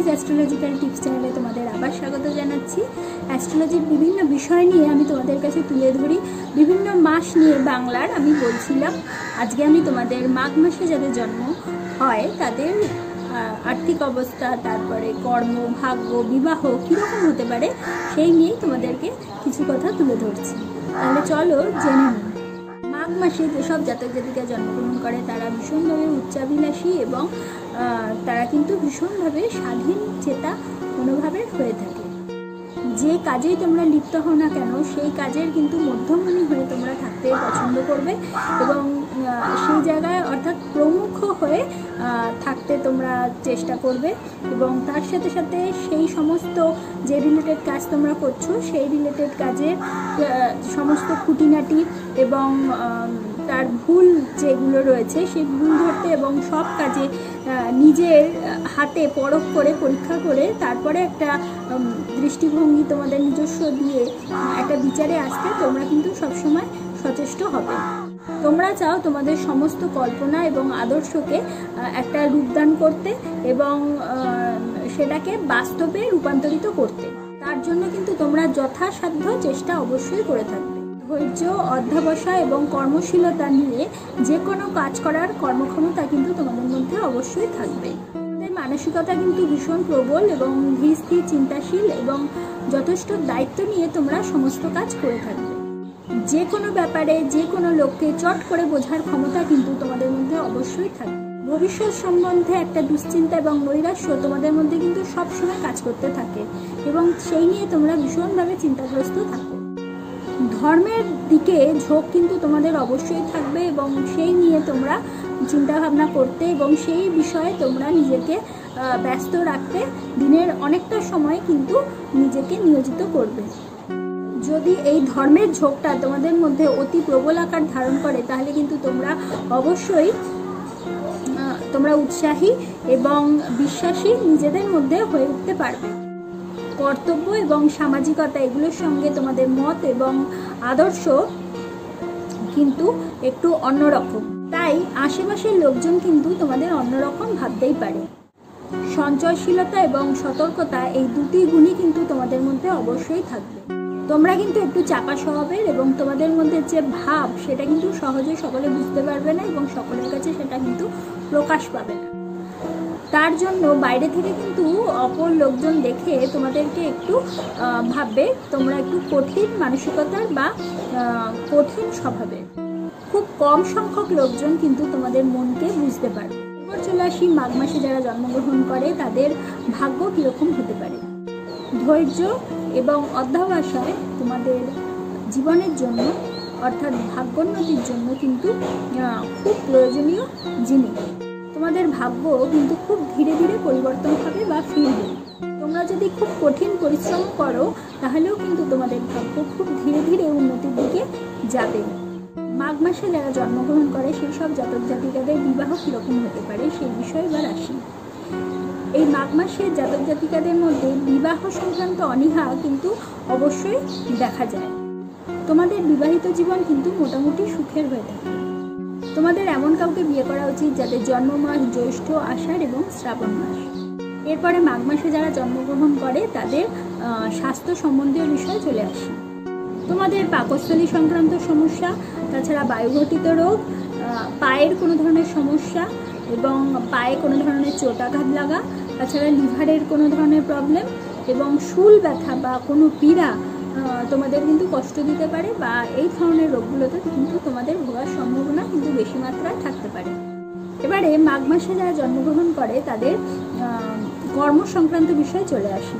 Astrological tips চ্যানেলে তোমাদের আবার স্বাগত জানাচ্ছি। অ্যাস্ট্রোলজির বিভিন্ন বিষয় নিয়ে আমি তোমাদের কাছে তুলে ধরি, বিভিন্ন মাস নিয়ে বাংলার আমি বলছিলাম। আজকে আমি তোমাদের মাঘ মাসে যাদের জন্ম হয় তাদের আর্থিক অবস্থা, তারপরে কর্ম, ভাগ্য, বিবাহ কীরকম হতে পারে সেই নিয়েই তোমাদেরকে কিছু কথা তুলে ধরছি। তাহলে চলো জেনে নিই। মাঘ মাসে যেসব জাতক জাতিকা জন্মগ্রহণ করে তারা ভীষণভাবে উচ্চাভিলাষী এবং তারা কিন্তু ভীষণভাবে স্বাধীন চেতা মনোভাবের হয়ে থাকে। যে কাজেই তোমরা লিপ্ত হও না কেন সেই কাজের কিন্তু মধ্যমণি হয়ে তোমরা থাকতে পছন্দ করবে এবং সেই জায়গায় অর্থাৎ প্রমুখ হয়ে থাকতে তোমরা চেষ্টা করবে এবং তার সাথে সাথে সেই সমস্ত যে রিলেটেড কাজ তোমরা করছো সেই রিলেটেড কাজের সমস্ত খুঁটিনাটি এবং তার ভুল যেগুলো রয়েছে সেই ভুল ধরতে এবং সব কাজে নিজের হাতে পরখ করে পরীক্ষা করে তারপরে একটা দৃষ্টিভঙ্গি তোমাদের নিজস্ব দিয়ে একটা বিচারে আসতে তোমরা কিন্তু সবসময় সচেষ্ট হবে। তোমরা চাও তোমাদের সমস্ত কল্পনা এবং আদর্শকে একটা রূপদান করতে এবং সেটাকে বাস্তবে রূপান্তরিত করতে। তার জন্য কিন্তু তোমরা যথাসাধ্য চেষ্টা অবশ্যই করে থাকবে। ধৈর্য, অধ্যবসায় এবং কর্মশীলতা নিয়ে যে কোনো কাজ করার কর্মক্ষমতা কিন্তু তোমাদের মধ্যে অবশ্যই থাকবে। তোমাদের মানসিকতা কিন্তু ভীষণ প্রবল এবং ধীর স্থির চিন্তাশীল এবং যথেষ্ট দায়িত্ব নিয়ে তোমরা সমস্ত কাজ করে থাকবে। যে কোনো ব্যাপারে যে কোনো লোককে চট করে বোঝার ক্ষমতা কিন্তু তোমাদের মধ্যে অবশ্যই থাকবে। ভবিষ্যৎ সম্বন্ধে একটা দুশ্চিন্তা এবং নৈরাশ্য তোমাদের মধ্যে কিন্তু সবসময় কাজ করতে থাকে এবং সেই নিয়ে তোমরা ভীষণভাবে চিন্তাগ্রস্ত থাকো। ধর্মের দিকে ঝোঁক কিন্তু তোমাদের অবশ্যই থাকবে এবং সেই নিয়ে তোমরা চিন্তাভাবনা করতে এবং সেই বিষয়ে তোমরা নিজেকে ব্যস্ত রাখতে দিনের অনেকটা সময় কিন্তু নিজেকে নিয়োজিত করবে। যদি এই ধর্মের ঝোঁকটা তোমাদের মধ্যে অতি প্রবল আকার ধারণ করে তাহলে কিন্তু তোমরা অবশ্যই উৎসাহী এবং বিশ্বাসী নিজেদের মধ্যে হয়ে উঠতে পারবে। কর্তব্য এবং সামাজিকতা এগুলোর সঙ্গে তোমাদের মত এবং আদর্শ কিন্তু একটু অন্যরকম, তাই আশেপাশের লোকজন কিন্তু তোমাদের অন্যরকম ভাবতেই পারে। সঞ্চয়শীলতা এবং সতর্কতা এই দুটি গুণই কিন্তু তোমাদের মধ্যে অবশ্যই থাকবে। তোমরা কিন্তু একটু চাপা স্বভাবের এবং তোমাদের মধ্যে যে ভাব সেটা কিন্তু সহজে সকলে বুঝতে পারবে না এবং সকলের কাছে সেটা কিন্তু প্রকাশ পাবে না। তার জন্য বাইরে থেকে কিন্তু অপর লোকজন দেখে তোমাদেরকে একটু ভাববে তোমরা একটু কঠিন মানসিকতার বা কঠিন স্বভাবের। খুব কম সংখ্যক লোকজন কিন্তু তোমাদের মনকে বুঝতে পারবে। এবার চলে আসি মাঘ মাসে যারা জন্মগ্রহণ করে তাদের ভাগ্য কীরকম হতে পারে। ধৈর্য এবং অধ্যবসায় তোমাদের জীবনের জন্য অর্থাৎ ভাগ্যোন্নতির জন্য কিন্তু খুব প্রয়োজনীয় জিনিস। তোমাদের ভাগ্য কিন্তু খুব ধীরে ধীরে পরিবর্তন হবে বা ফিরবে। তোমরা যদি খুব কঠিন পরিশ্রম করো তাহলেও কিন্তু তোমাদের ভাগ্য খুব ধীরে ধীরে উন্নতির দিকে যাবে। মাঘ মাসে যারা জন্মগ্রহণ করে সেই সব জাতক জাতিকাদের বিবাহ কীরকম হতে পারে সেই বিষয়ে এবার আসি। এই মাঘ মাসে জাতক জাতিকাদের মধ্যে বিবাহ সংক্রান্ত অনীহা কিন্তু অবশ্যই দেখা যায়। তোমাদের বিবাহিত জীবন কিন্তু মোটামুটি সুখের হয়ে থাকে। তোমাদের এমন কাউকে বিয়ে করা উচিত যাদের জন্ম মাস জ্যৈষ্ঠ, আষাঢ় এবং শ্রাবণ মাস। এরপরে মাঘ মাসে যারা জন্মগ্রহণ করে তাদের স্বাস্থ্য সম্বন্ধীয় বিষয়ে চলে আসে। তোমাদের পাকস্থলী সংক্রান্ত সমস্যা, তাছাড়া বায়ুঘটিত রোগ, পায়ের কোনো ধরনের সমস্যা এবং পায়ে কোনো ধরনের চোটাঘাত লাগা, তাছাড়া লিভারের কোনো ধরনের প্রবলেম এবং শুল ব্যথা বা কোনো পীড়া তোমাদের কিন্তু কষ্ট দিতে পারে বা এই ধরনের রোগগুলোতে কিন্তু তোমাদের ভোগার সম্ভাবনা কিন্তু বেশি মাত্রায় থাকতে পারে। এবারে মাঘ মাসে যারা জন্মগ্রহণ করে তাদের কর্ম সংক্রান্ত বিষয়ে চলে আসে।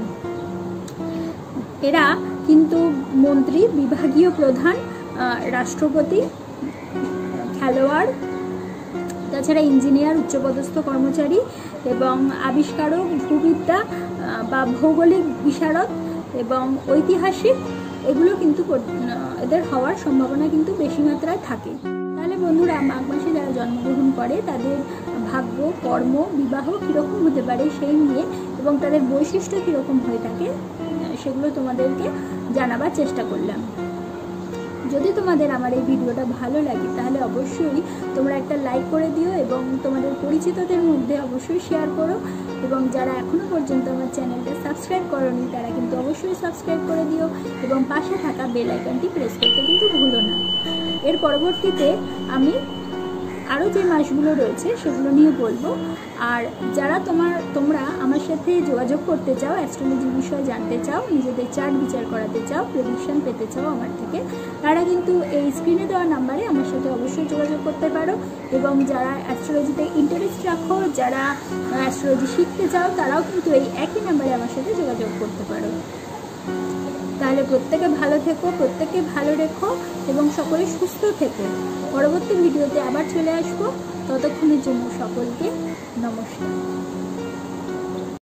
এরা কিন্তু মন্ত্রী, বিভাগীয় প্রধান, রাষ্ট্রপতি, খেলোয়াড়, তাছাড়া ইঞ্জিনিয়ার, উচ্চপদস্থ কর্মচারী এবং আবিষ্কারক, ভূবিদ্যা বা ভৌগোলিক বিশারদ এবং ঐতিহাসিক এগুলো কিন্তু এদের হওয়ার সম্ভাবনা কিন্তু বেশি মাত্রায় থাকে। তাহলে বন্ধুরা মাঘ মাসে যারা জন্মগ্রহণ করে তাদের ভাগ্য, কর্ম, বিবাহ কীরকম হতে পারে সেই নিয়ে এবং তাদের বৈশিষ্ট্য কীরকম হয়ে থাকে সেগুলো তোমাদেরকে জানাবার চেষ্টা করলাম। যদি তোমাদের আমার এই ভিডিওটা ভালো লাগে তাহলে অবশ্যই তোমরা একটা লাইক করে দিও এবং তোমাদের পরিচিতদের মধ্যে অবশ্যই শেয়ার করো, এবং যারা এখনও পর্যন্ত আমার চ্যানেলটা সাবস্ক্রাইব করোনি তারা কিন্তু অবশ্যই সাবস্ক্রাইব করে দিও এবং পাশে থাকা বেল আইকনটি প্রেস করতে কিন্তু ভুলো না। এর পরবর্তীতে আমি আরও যে মাসগুলো রয়েছে সেগুলো নিয়ে বলবো। আর যারা তোমরা আমার সাথে যোগাযোগ করতে চাও, অ্যাস্ট্রোলজির বিষয়ে জানতে চাও, নিজেদের চার্ট বিচার করাতে চাও, প্রেডিকশন পেতে চাও আমার থেকে, তারা কিন্তু এই স্ক্রিনে দেওয়া নাম্বারে আমার সাথে অবশ্যই যোগাযোগ করতে পারো। এবং যারা অ্যাস্ট্রোলজিতে ইন্টারেস্ট রাখো, যারা অ্যাস্ট্রোলজি শিখতে চাও, তারাও কিন্তু এই একই নাম্বারে আমার সাথে যোগাযোগ করতে পারো। তাহলে প্রত্যেকে ভালো থেকো, প্রত্যেকে ভালো রেখো এবং সকলে সুস্থ থেকো। পরবর্তী ভিডিওতে আবার চলে আসবো, ততক্ষণের জন্য সকলকে নমস্কার।